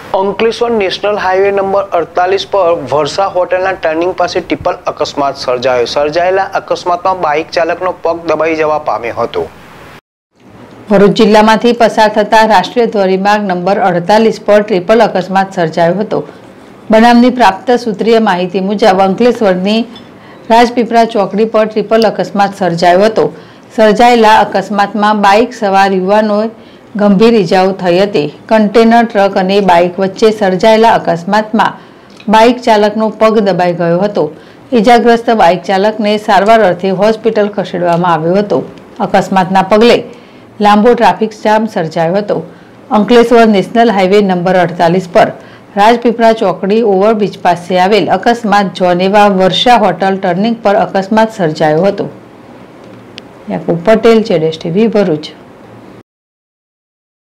Ankleshwar national highway number 48 પર વર્ષા હોટલના turning પાસે ટ્રિપલ અકસ્માત સર્જાયો. સર્જાયેલા અકસ્માતમાં બાઇક ચાલકનો પગ દબાઈ જવા પામ્યો હતો. ભરૂચ જિલ્લામાંથી પસાર થતા રાષ્ટ્રીય ધોરીમાર્ગ નંબર 48 પર ટ્રિપલ અકસ્માત સર્જાયો હતો. બનાવની પ્રાપ્ત સૂત્રીય માહિતી મુજબ અંકલેશ્વરની રાજપીપળા ચોકડી પર ટ્રિપલ અકસ્માત સર્જાયો હતો. સર્જાયેલા અકસ્માતમાં બાઇક સવાર યુવાનોએ ગંભીર ઇજાઓ થઈ હતી. કન્ટેનર ટ્રક અને બાઇક વચ્ચે સર્જાયેલા અકસ્માતમાં બાઇક ચાલકનો પગ દબાઈ ગયો હતો. ઇજાગ્રસ્ત બાઇક ચાલકને સારવાર અર્થે હોસ્પિટલ ખસેડવામાં આવ્યો હતો. અકસ્માતના પગલે લાંબો ટ્રાફિક જામ સર્જાયો હતો. અંકલેશ્વર નેશનલ હાઈવે નંબર 48 પર રાજપીપળા ચોકડી ઓવરબ્રિજ પાસે આવેલ અકસ્માત જોનેવા વર્ષા હોટલ ટર્નિંગ પર અકસ્માત સર્જાયો હતો. યાકુબ પટેલ, ZSTV, ભરૂચ.